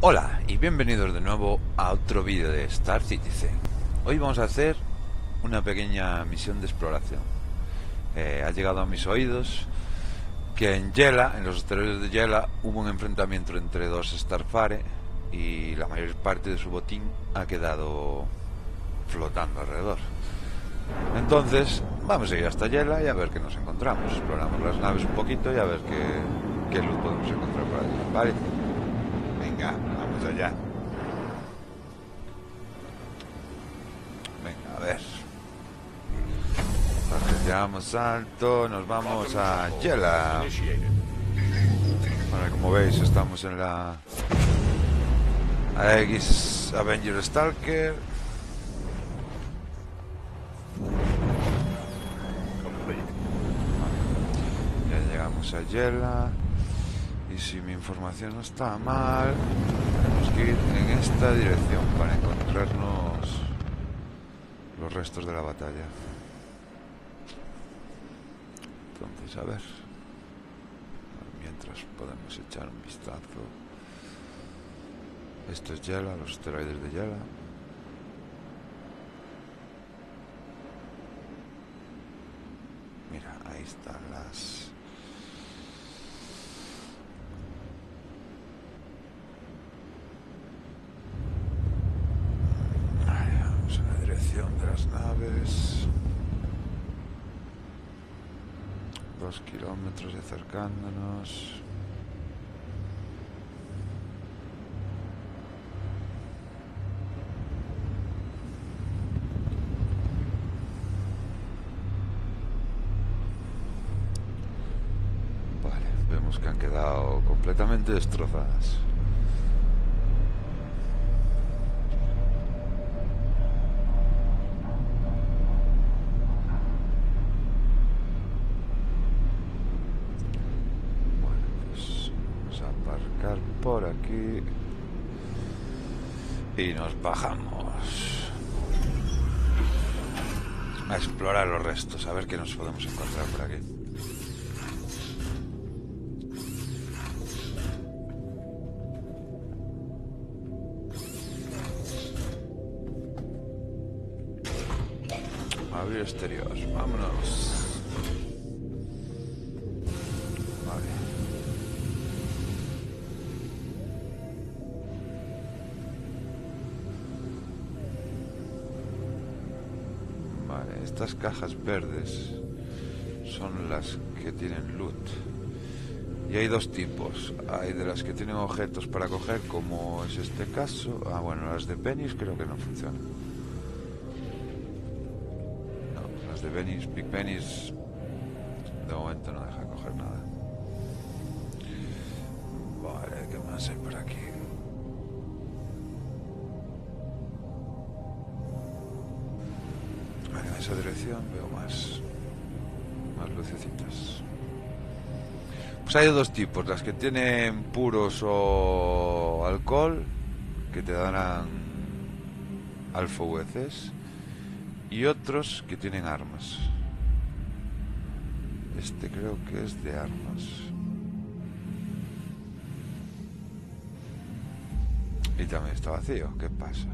Hola y bienvenidos de nuevo a otro vídeo de Star Citizen. Hoy vamos a hacer una pequeña misión de exploración. Ha llegado a mis oídos que en Yela, en los asteroides de Yela, hubo un enfrentamiento entre dos Starfare y la mayor parte de su botín ha quedado flotando alrededor. Entonces vamos a ir hasta Yela y a ver qué nos encontramos. Exploramos las naves un poquito y a ver qué luz podemos encontrar por allí, ¿vale? Venga, vamos allá. Venga, a ver. Llegamos alto, nos vamos a Yela. Bueno, como veis, estamos en la AX Avenger Stalker. Ya llegamos a Yela. Y si mi información no está mal, tenemos que ir en esta dirección para encontrarnos los restos de la batalla. Entonces, a ver, mientras podemos echar un vistazo. Esto es Yela, los asteroides de Yela. Mira, ahí están las... Vale, vamos en la dirección de las naves. 2 kilómetros acercándonos. Vale, vemos que han quedado completamente destrozadas. Por aquí y nos bajamos a explorar los restos, a ver qué nos podemos encontrar por aquí. Abrir exterior, vámonos. Estas cajas verdes son las que tienen loot. Y hay dos tipos. Hay de las que tienen objetos para coger, como es este caso. Ah, bueno, las de pennies creo que no funcionan. No, las de pennies, Big Pennies, de momento no deja coger nada. Vale, ¿qué más hay por aquí? En esa dirección veo más lucecitas. Pues hay dos tipos, las que tienen puros o alcohol, que te darán alfa UCs, y otros que tienen armas. Este creo que es de armas. Y también está vacío, ¿qué pasa?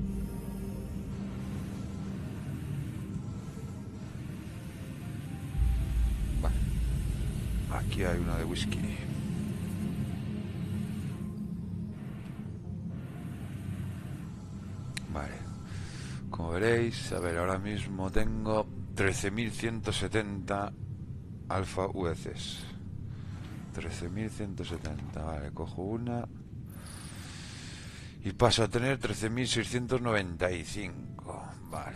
Aquí hay una de whisky. Vale. Como veréis, a ver, ahora mismo tengo 13.170 alfa UCs. 13.170. Vale, cojo una. Y paso a tener 13.695. Vale.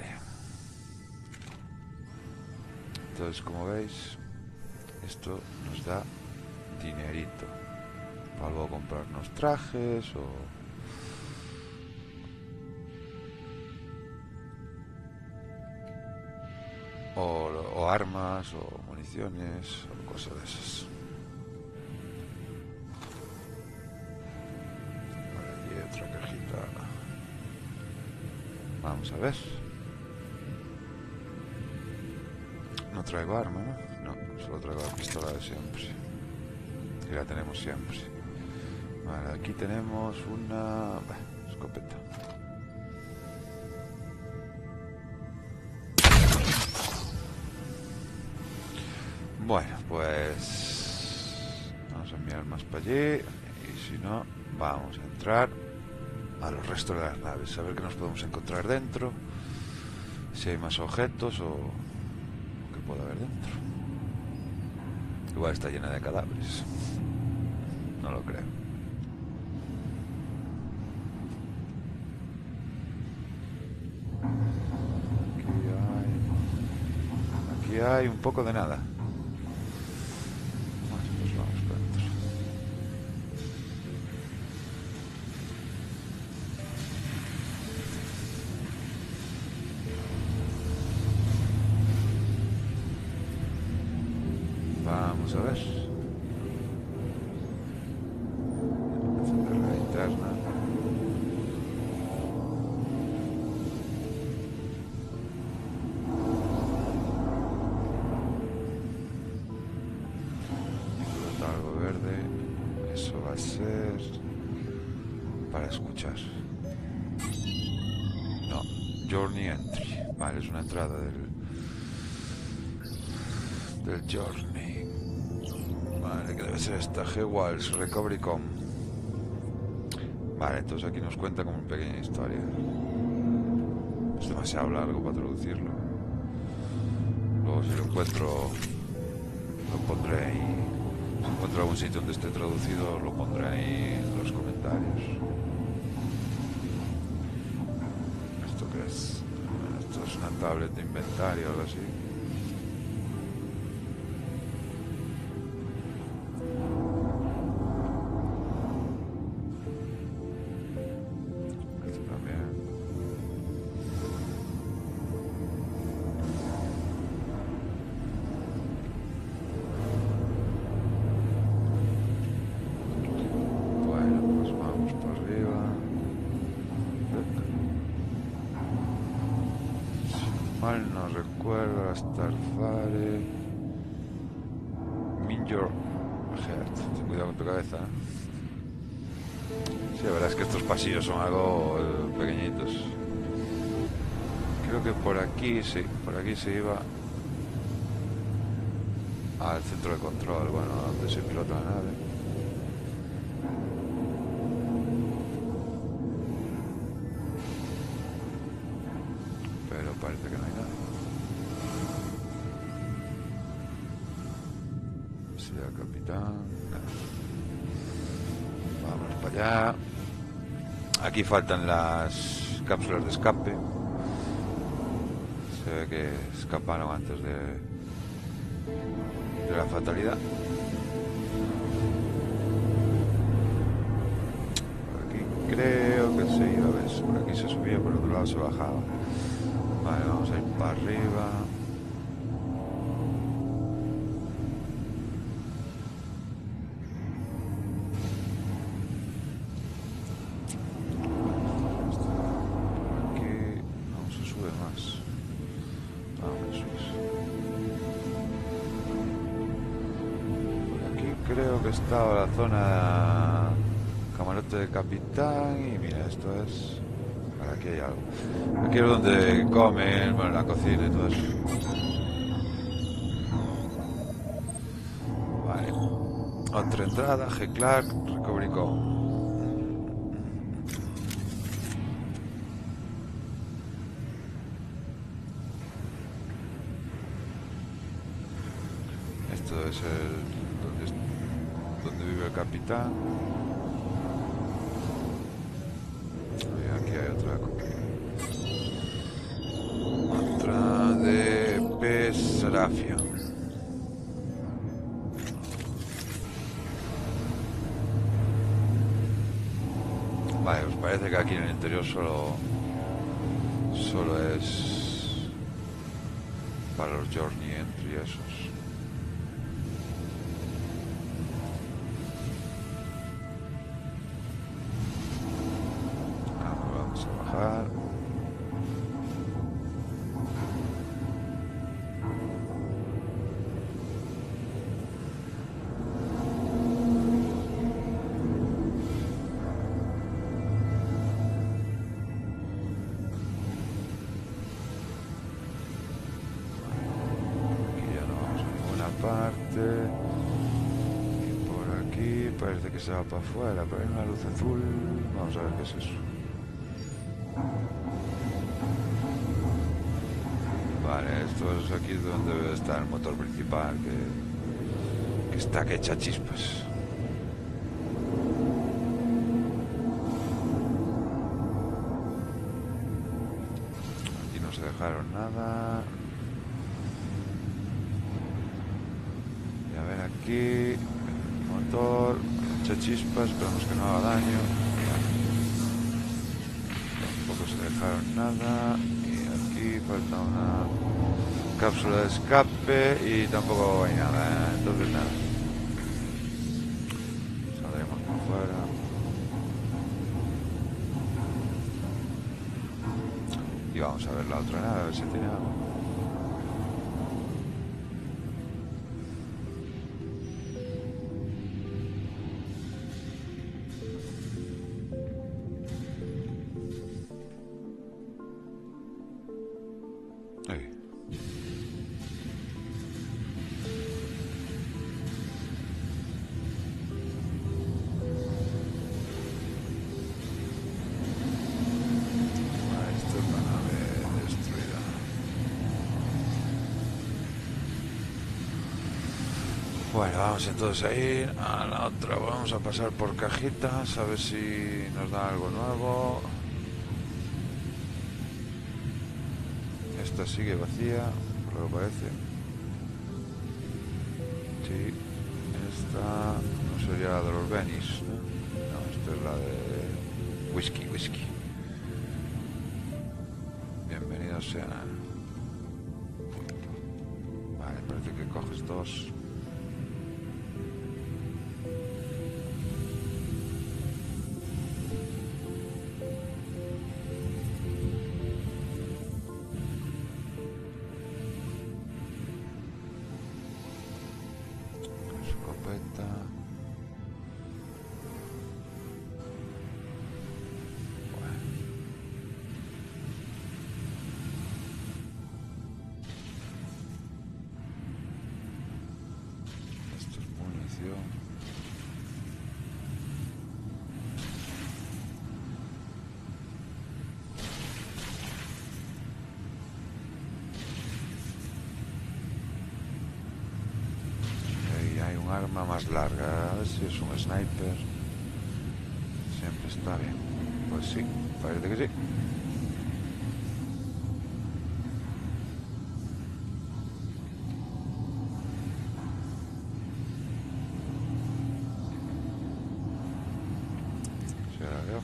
Entonces, como veis, esto nos da dinerito para luego comprarnos trajes o armas o municiones o cosas de esas. Vale, aquí hay otra cajita. Vamos a ver. No traigo arma, ¿no? No, solo traigo la pistola de siempre. Y la tenemos siempre. Vale, aquí tenemos una escopeta. Bueno, pues vamos a enviar más para allí y si no, vamos a entrar a los restos de las naves, a ver qué nos podemos encontrar dentro, si hay más objetos o qué puede haber dentro. Igual está llena de cadáveres, no lo creo. Aquí hay un poco de nada. Pues vamos para adentro. Vamos a ver. Encender la linterna. Algo verde. Eso va a ser para escuchar. No, Journey Entry. Vale, es una entrada del Journey. Vale, que debe ser esta. G-Walls Recovery Com. Vale, entonces aquí nos cuenta como una pequeña historia. Es demasiado largo para traducirlo. Luego si lo encuentro, lo pondré ahí. Si encuentro algún sitio donde esté traducido, lo pondré ahí en los comentarios. ¿Esto qué es? Esto es una tablet de inventario o algo así. Esto también. Bueno, pues vamos por arriba. Si mal no recuerdo, Starfare. Minjor Heart. Ten cuidado con tu cabeza. Sí, la verdad es que estos pasillos son algo pequeñitos. Creo que por aquí, sí, por aquí se iba al centro de control, bueno, donde se pilota la nave. Pero parece que no hay nada. Sería el capitán. Vamos para allá. Aquí faltan las cápsulas de escape. Se ve que escaparon antes de la fatalidad. Por aquí creo que se iba, ¿ves? Por aquí se subía, por el otro lado se bajaba. Vale, vamos a ir para arriba. Creo que estaba la zona camarote de capitán y mira, esto es... Vale, aquí hay algo. Aquí es donde comen, bueno, la cocina y todo eso. Vale. Otra entrada, G. Clark, Recovery Com. Esto es donde vive el capitán. Y aquí hay otra de pez serafia. Vale, os parece que aquí en el interior solo es para los Journey Entry esos. Vamos a bajar. parece que se va para afuera, pero hay una luz azul. Vamos a ver qué es eso. Vale, esto es aquí donde debe estar el motor principal, que está que echa chispas. Aquí no se dejaron nada. Y a ver aquí, el motor echa chispas, esperamos que no haga daño. Tampoco se dejaron nada. Y falta una cápsula de escape y tampoco hay nada, entonces nada, saldremos por fuera y vamos a ver la otra nave, a ver si tiene algo. Bueno, vamos entonces a ir a la otra, vamos a pasar por cajitas a ver si nos da algo nuevo. Esta sigue vacía, por lo que parece. Sí, esta no sería la de los Benis, ¿no? No, esta es la de whisky. Bienvenidos sean. Vale, parece que coges dos. Un arma más larga, a ver si es un sniper. Siempre está bien. Pues sí, parece que sí. Sí, la veo.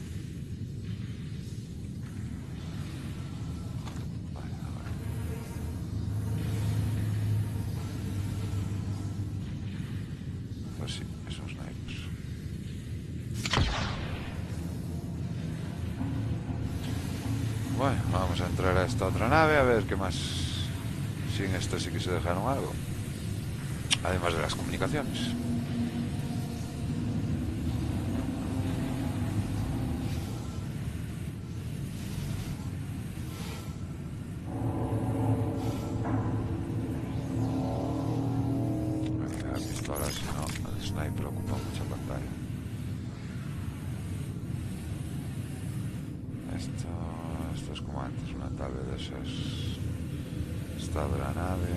Pues sí, esos snipers. Bueno, vamos a entrar a esta otra nave a ver qué más. Si en esta sí que se dejaron algo. Además de las comunicaciones. La pistola, si no, el sniper ocupa mucha pantalla. Esto es como antes, una tablet de esas. Estado de la nave.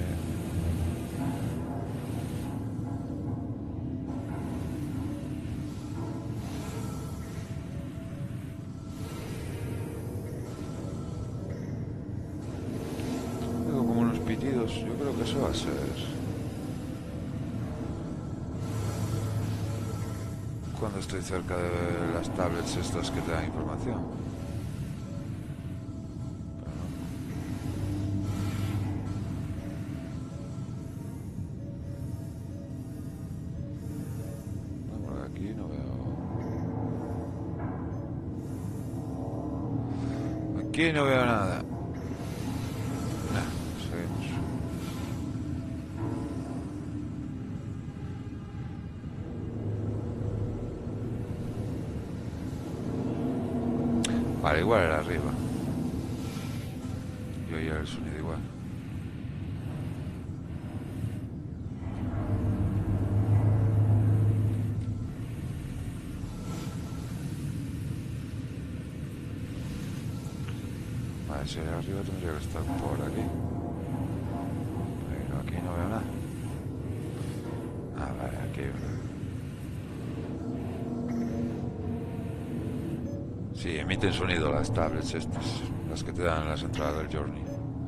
Tengo como unos pitidos, yo creo que eso va a ser cuando estoy cerca de las tablets estas que te dan información. Aquí no veo nada. Nah, seguimos. Vale, igual era arriba. Yo oía el sonido igual. si arriba tendría que estar por aquí. Pero aquí no veo nada. Ah, vale, aquí hay una. Sí, emiten sonido las tablets estas, las que te dan en las entradas del Journey.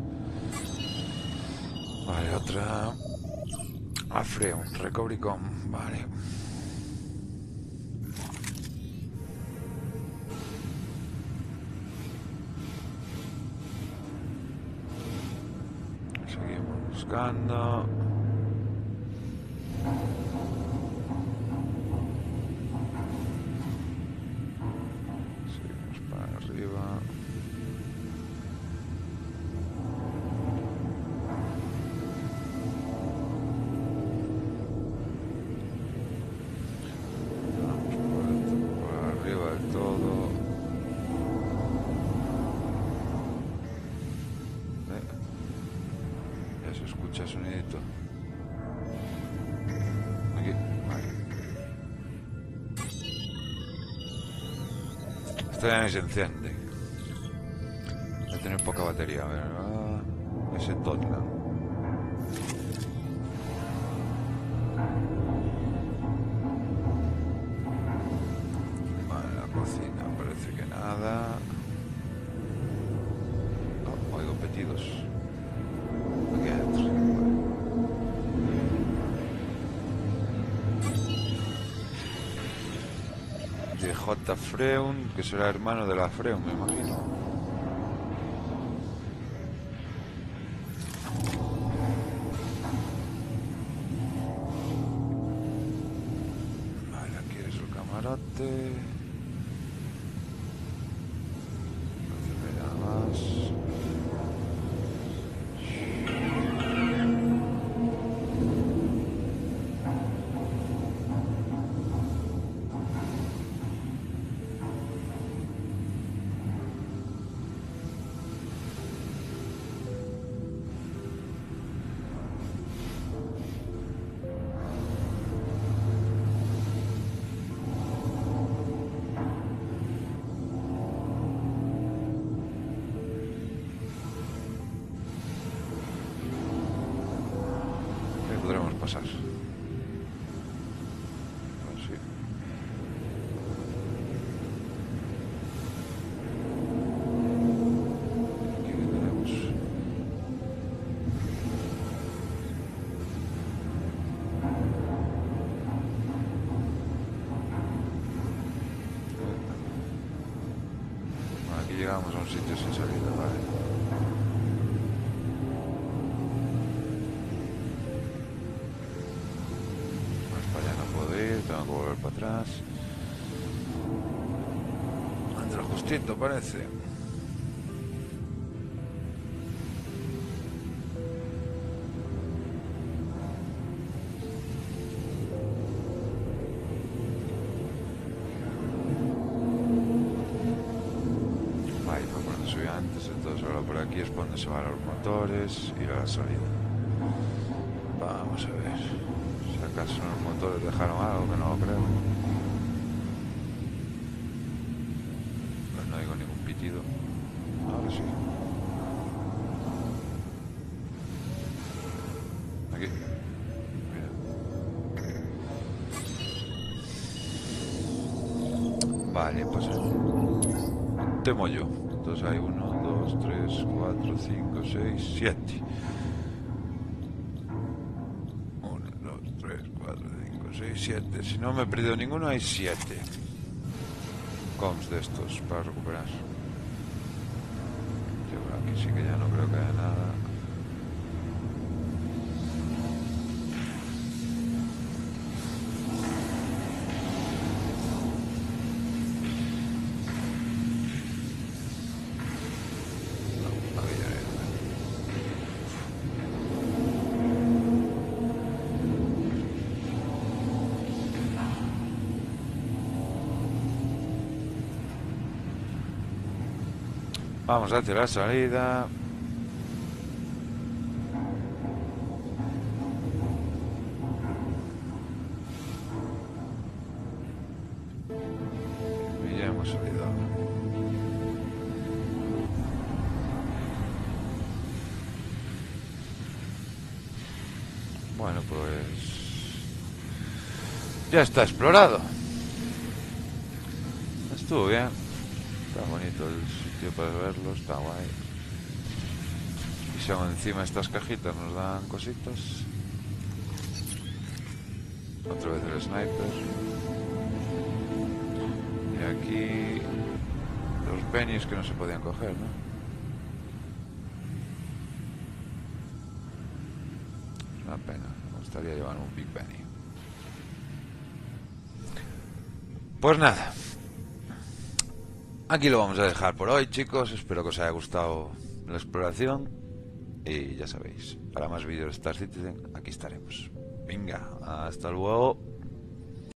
Vale, otra. Afreum, Recovery Com, vale. Seguimos buscando. Seguimos para arriba. Escucha sonidito. Aquí, vale. Esto ya ni se enciende. Voy a tener poca batería. A ver, ese Tottenham. Vale, la cocina parece que nada. Oh, oigo petidos. Aquí adentro. De J. Freun, que será hermano de la Freun, me imagino. Vale, aquí es el camarote. No se ve nada más. Podremos pasar. Pues sí. Aquí tenemos. Bueno, aquí llegamos a un sitio sin salida, vale. Tengo que volver para atrás. Entra justito, parece. Vale, por donde subí antes, entonces ahora por aquí es por donde se van los motores y la salida. Vamos a ver. Si acaso los motores dejaron algo, que no lo creo. Pues no digo ningún pitido. Ahora sí. Aquí. Mira. Vale, pues temo yo. Entonces hay 1, 2, 3, 4, 5, 6, 7. 7. Si no me he perdido ninguno, hay 7 coms de estos para recuperar. Yo creo que aquí sí que ya no creo que haya nada. No, aquí ya no hay nada. Vamos hacia la salida. Y ya hemos salido. Bueno, pues ya está explorado. Estuvo bien. Está bonito el sitio para verlo, está guay. Y si aún encima estas cajitas nos dan cositas. Otra vez el sniper. Y aquí los pennies que no se podían coger, ¿no? Es una pena, me gustaría llevar un Big Penny. Pues nada, aquí lo vamos a dejar por hoy, chicos. Espero que os haya gustado la exploración. Y ya sabéis, para más vídeos de Star Citizen, aquí estaremos. Venga, hasta luego.